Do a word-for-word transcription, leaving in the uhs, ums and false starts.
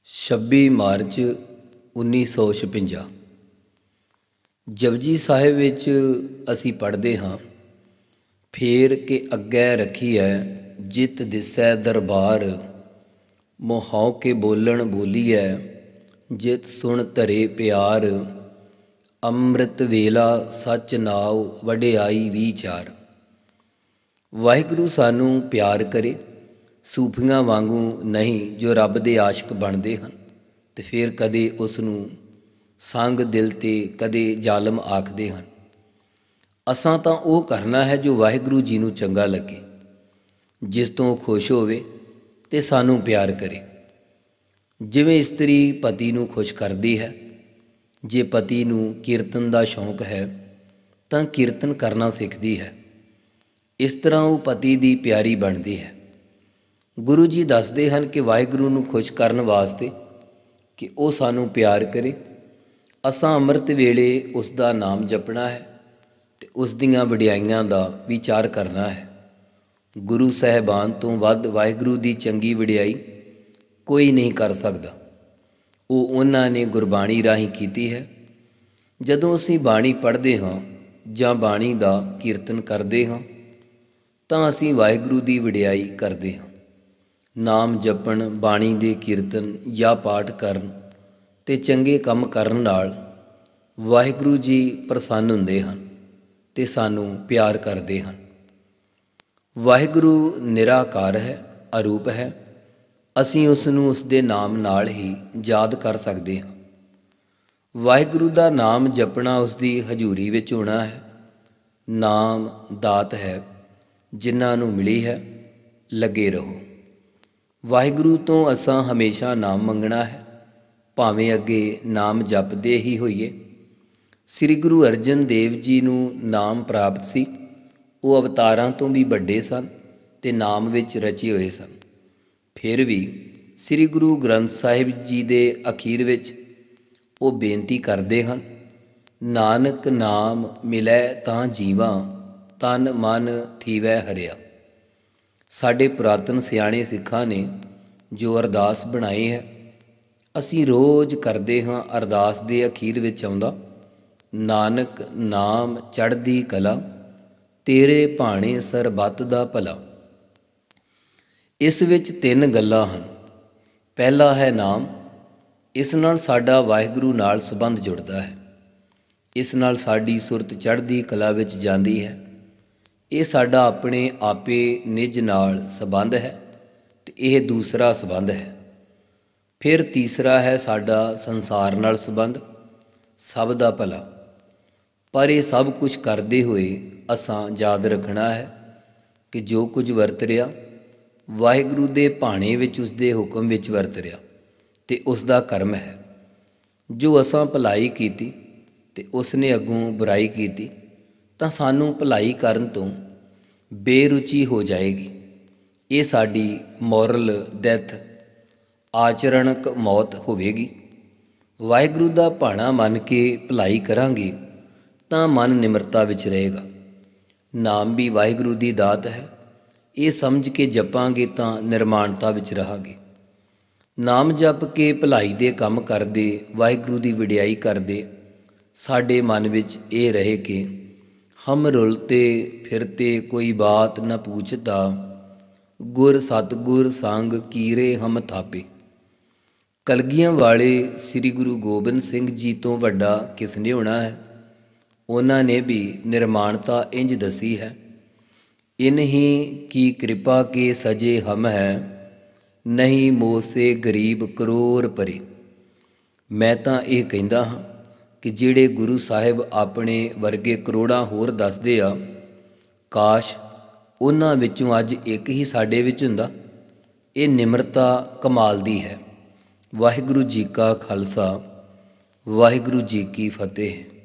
ਛੱਬੀ ਮਾਰਚ ਉੱਨੀ ਸੌ ਛਪੰਜਾ। ਜਪਜੀ ਸਾਹਿਬ ਵਿੱਚ ਅਸੀਂ ਪੜ੍ਹਦੇ ਹਾਂ, ਫੇਰ ਕੇ ਅੱਗੇ ਰੱਖੀ ਹੈ ਜਿਤ ਦਿਸੈ ਦਰਬਾਰ, ਮੋਹਉ ਕੇ ਬੋਲਣ ਬੋਲੀਐ ਜਿਤ ਸੁਣ ਧਰੇ ਪਿਆਰ, ਅੰਮ੍ਰਿਤ ਵੇਲਾ ਸੱਚ ਨਾਉ ਵਡਿਆਈ ਵਿਚਾਰ। ਵਾਹਿਗੁਰੂ ਸਾਨੂੰ ਪਿਆਰ ਕਰੇ, ਸੂਫੀਆਂ ਵਾਂਗੂ ਨਹੀਂ ਜੋ ਰੱਬ ਦੇ ਆਸ਼ਕ ਬਣਦੇ ਹਨ ਅਤੇ ਫਿਰ ਕਦੇ ਉਸ ਨੂੰ ਸੰਗ ਦਿਲ 'ਤੇ ਕਦੇ ਜ਼ਾਲਮ ਆਖਦੇ ਹਨ। ਅਸਾਂ ਤਾਂ ਉਹ ਕਰਨਾ ਹੈ ਜੋ ਵਾਹਿਗੁਰੂ ਜੀ ਨੂੰ ਚੰਗਾ ਲੱਗੇ, ਜਿਸ ਤੋਂ ਉਹ ਖੁਸ਼ ਹੋਵੇ ਅਤੇ ਸਾਨੂੰ ਪਿਆਰ ਕਰੇ। ਜਿਵੇਂ ਇਸਤਰੀ ਪਤੀ ਨੂੰ ਖੁਸ਼ ਕਰਦੀ ਹੈ, ਜੇ ਪਤੀ ਨੂੰ ਕੀਰਤਨ ਦਾ ਸ਼ੌਂਕ ਹੈ ਤਾਂ ਕੀਰਤਨ ਕਰਨਾ ਸਿੱਖਦੀ ਹੈ, ਇਸ ਤਰ੍ਹਾਂ ਉਹ ਪਤੀ ਦੀ ਪਿਆਰੀ ਬਣਦੀ ਹੈ। ਗੁਰੂ ਜੀ ਦੱਸਦੇ ਹਨ ਕਿ ਵਾਹਿਗੁਰੂ ਨੂੰ ਖੁਸ਼ ਕਰਨ ਵਾਸਤੇ ਕਿ ਉਹ ਸਾਨੂੰ ਪਿਆਰ ਕਰੇ, ਅਸਾਂ ਅੰਮ੍ਰਿਤ ਵੇਲੇ ਉਸ ਦਾ ਨਾਮ ਜਪਣਾ ਹੈ ਅਤੇ ਉਸ ਦੀਆਂ ਵਡਿਆਈਆਂ ਦਾ ਵਿਚਾਰ ਕਰਨਾ ਹੈ। ਗੁਰੂ ਸਾਹਿਬਾਨ ਤੋਂ ਵੱਧ ਵਾਹਿਗੁਰੂ ਦੀ ਚੰਗੀ ਵਡਿਆਈ ਕੋਈ ਨਹੀਂ ਕਰ ਸਕਦਾ। ਉਹ ਉਹਨਾਂ ਨੇ ਗੁਰਬਾਣੀ ਰਾਹੀਂ ਕੀਤੀ ਹੈ। ਜਦੋਂ ਅਸੀਂ ਬਾਣੀ ਪੜ੍ਹਦੇ ਹਾਂ ਜਾਂ ਬਾਣੀ ਦਾ ਕੀਰਤਨ ਕਰਦੇ ਹਾਂ ਤਾਂ ਅਸੀਂ ਵਾਹਿਗੁਰੂ ਦੀ ਵਡਿਆਈ ਕਰਦੇ ਹਾਂ। ਨਾਮ ਜਪਣ, ਬਾਣੀ ਦੇ ਕੀਰਤਨ ਜਾਂ ਪਾਠ ਕਰਨ ਅਤੇ ਚੰਗੇ ਕੰਮ ਕਰਨ ਨਾਲ ਵਾਹਿਗੁਰੂ ਜੀ ਪ੍ਰਸੰਨ ਹੁੰਦੇ ਹਨ ਅਤੇ ਸਾਨੂੰ ਪਿਆਰ ਕਰਦੇ ਹਨ। ਵਾਹਿਗੁਰੂ ਨਿਰਾਕਾਰ ਹੈ, ਅਰੂਪ ਹੈ। ਅਸੀਂ ਉਸ ਨੂੰ ਉਸ ਦੇ ਨਾਮ ਨਾਲ ਹੀ ਯਾਦ ਕਰ ਸਕਦੇ ਹਾਂ। ਵਾਹਿਗੁਰੂ ਦਾ ਨਾਮ ਜਪਣਾ ਉਸ ਦੀ ਹਜ਼ੂਰੀ ਵਿੱਚ ਹੋਣਾ ਹੈ। ਨਾਮ ਦਾਤ ਹੈ, ਜਿਨ੍ਹਾਂ ਨੂੰ ਮਿਲੀ ਹੈ, ਲੱਗੇ ਰਹੋ। ਵਾਹਿਗੁਰੂ ਤੋਂ ਅਸਾਂ ਹਮੇਸ਼ਾ ਨਾਮ ਮੰਗਣਾ ਹੈ, ਭਾਵੇਂ ਅੱਗੇ ਨਾਮ ਜਪਦੇ ਹੀ ਹੋਈਏ। ਸ੍ਰੀ ਗੁਰੂ ਅਰਜਨ ਦੇਵ ਜੀ ਨੂੰ ਨਾਮ ਪ੍ਰਾਪਤ ਸੀ। ਉਹ ਅਵਤਾਰਾਂ ਤੋਂ ਵੀ ਵੱਡੇ ਸਨ ਅਤੇ ਨਾਮ ਵਿੱਚ ਰਚੇ ਹੋਏ ਸਨ। ਫਿਰ ਵੀ ਸ੍ਰੀ ਗੁਰੂ ਗ੍ਰੰਥ ਸਾਹਿਬ ਜੀ ਦੇ ਅਖੀਰ ਵਿੱਚ ਉਹ ਬੇਨਤੀ ਕਰਦੇ ਹਨ, ਨਾਨਕ ਨਾਮ ਮਿਲੈ ਤਾਂ ਜੀਵਾਂ, ਤਨ ਮਨ ਥੀਵੈ ਹਰਿਆ। ਸਾਡੇ ਪੁਰਾਤਨ ਸਿਆਣੇ ਸਿੱਖਾਂ ਨੇ ਜੋ ਅਰਦਾਸ ਬਣਾਈ ਹੈ, ਅਸੀਂ ਰੋਜ਼ ਕਰਦੇ ਹਾਂ। ਅਰਦਾਸ ਦੇ ਅਖੀਰ ਵਿੱਚ ਆਉਂਦਾ, ਨਾਨਕ ਨਾਮ ਚੜ੍ਹਦੀ ਕਲਾ, ਤੇਰੇ ਭਾਣੇ ਸਰਬੱਤ ਦਾ ਭਲਾ। ਇਸ ਵਿੱਚ ਤਿੰਨ ਗੱਲਾਂ ਹਨ। ਪਹਿਲਾ ਹੈ ਨਾਮ। ਇਸ ਨਾਲ ਸਾਡਾ ਵਾਹਿਗੁਰੂ ਨਾਲ ਸੰਬੰਧ ਜੁੜਦਾ ਹੈ। ਇਸ ਨਾਲ ਸਾਡੀ ਸੁਰਤ ਚੜ੍ਹਦੀ ਕਲਾ ਵਿੱਚ ਜਾਂਦੀ ਹੈ। ਇਹ ਸਾਡਾ ਆਪਣੇ ਆਪੇ ਨਿੱਜ ਨਾਲ ਸੰਬੰਧ ਹੈ ਅਤੇ ਇਹ ਦੂਸਰਾ ਸੰਬੰਧ ਹੈ। ਫਿਰ ਤੀਸਰਾ ਹੈ ਸਾਡਾ ਸੰਸਾਰ ਨਾਲ ਸੰਬੰਧ, ਸਭ ਦਾ ਭਲਾ। ਪਰ ਇਹ ਸਭ ਕੁਝ ਕਰਦੇ ਹੋਏ ਅਸਾਂ ਯਾਦ ਰੱਖਣਾ ਹੈ ਕਿ ਜੋ ਕੁਝ ਵਰਤ ਰਿਹਾ ਵਾਹਿਗੁਰੂ ਦੇ ਭਾਣੇ ਵਿੱਚ, ਉਸ ਦੇ ਹੁਕਮ ਵਿੱਚ ਵਰਤ ਰਿਹਾ ਅਤੇ ਉਸ ਦਾ ਕਰਮ ਹੈ। ਜੋ ਅਸਾਂ ਭਲਾਈ ਕੀਤੀ ਅਤੇ ਉਸ ਨੇ ਅੱਗੋਂ ਬੁਰਾਈ ਕੀਤੀ ਤਾਂ ਸਾਨੂੰ ਭਲਾਈ ਕਰਨ ਤੋਂ ਬੇਰੁਚੀ ਹੋ ਜਾਏਗੀ। ਇਹ ਸਾਡੀ ਮੋਰਲ ਡੈਥ, ਆਚਰਣਕ ਮੌਤ ਹੋਵੇਗੀ। ਵਾਹਿਗੁਰੂ ਦਾ ਭਾਣਾ ਮੰਨ ਕੇ ਭਲਾਈ ਕਰਾਂਗੇ ਤਾਂ ਮਨ ਨਿਮਰਤਾ ਵਿੱਚ ਰਹੇਗਾ। ਨਾਮ ਵੀ ਵਾਹਿਗੁਰੂ ਦੀ ਦਾਤ ਹੈ, ਇਹ ਸਮਝ ਕੇ ਜਪਾਂਗੇ ਤਾਂ ਨਿਰਮਾਣਤਾ ਵਿੱਚ ਰਹਾਂਗੇ। ਨਾਮ ਜਪ ਕੇ ਭਲਾਈ ਦੇ ਕੰਮ ਕਰਦੇ, ਵਾਹਿਗੁਰੂ ਦੀ ਵਡਿਆਈ ਕਰਦੇ, ਸਾਡੇ ਮਨ ਵਿੱਚ ਇਹ ਰਹੇ ਕਿ ਹਮ ਰੁਲਤੇ ਫਿਰਤੇ ਕੋਈ ਬਾਤ ਨ ਪੂਛਤਾ, ਗੁਰ ਸਤਿਗੁਰ ਸੰਗ ਕੀਰੇ ਹਮ ਥਾਪੇ। ਕਲਗੀਆਂ ਵਾਲੇ ਸ੍ਰੀ ਗੁਰੂ ਗੋਬਿੰਦ ਸਿੰਘ ਜੀ ਤੋਂ ਵੱਡਾ ਕਿਸ ਨੇ ਹੋਣਾ ਹੈ। ਉਹਨਾਂ ਨੇ ਵੀ ਨਿਰਮਾਣਤਾ ਇੰਝ ਦੱਸੀ ਹੈ, ਇਨਹੀ ਕੀ ਕਿਰਪਾ ਕੇ ਸਜੇ ਹਮ ਹੈ, ਨਹੀਂ ਮੋਸੇ ਗਰੀਬ ਕਰੋੜ ਪਰੇ। ਮੈਂ ਤਾਂ ਇਹ ਕਹਿੰਦਾ ਹਾਂ ਕਿ ਜਿਹੜੇ ਗੁਰੂ ਸਾਹਿਬ ਆਪਣੇ ਵਰਗੇ ਕਰੋੜਾਂ ਹੋਰ ਦੱਸਦੇ ਆ, ਕਾਸ਼ ਉਹਨਾਂ ਵਿੱਚੋਂ ਅੱਜ ਇੱਕ ਹੀ ਸਾਡੇ ਵਿੱਚ ਹੁੰਦਾ। ਇਹ ਨਿਮਰਤਾ ਕਮਾਲ ਦੀ ਹੈ। ਵਾਹਿਗੁਰੂ ਜੀ ਕਾ ਖਾਲਸਾ, ਵਾਹਿਗੁਰੂ ਜੀ ਕੀ ਫਤਿਹ।